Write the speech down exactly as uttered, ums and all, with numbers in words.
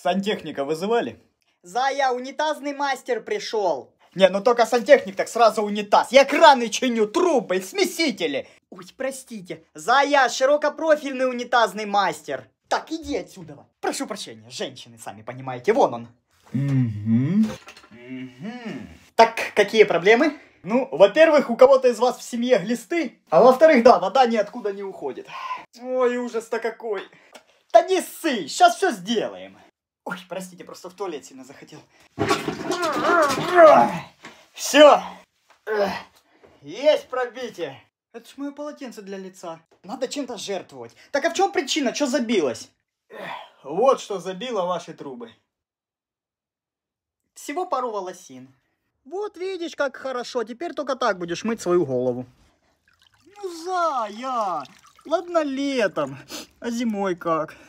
Сантехника вызывали? Зая, унитазный мастер пришел. Не, ну только сантехник, так сразу унитаз. Я краны чиню, трубы, смесители. Ой, простите. Зая, широкопрофильный унитазный мастер. Так, иди отсюда. Прошу прощения, женщины, сами понимаете, вон он. Угу. Угу. Так, какие проблемы? Ну, во-первых, у кого-то из вас в семье глисты, а во-вторых, да, вода ниоткуда не уходит. Ой, ужас-то какой. Да не ссы, сейчас все сделаем. Ой, простите, просто в туалет сильно захотел. Все. Есть пробитие. Это ж мое полотенце для лица. Надо чем-то жертвовать. Так а в чем причина? Что забилось? Вот что забило ваши трубы. Всего пару волосин. Вот видишь, как хорошо. Теперь только так будешь мыть свою голову. Ну, Зая, ладно летом, а зимой как?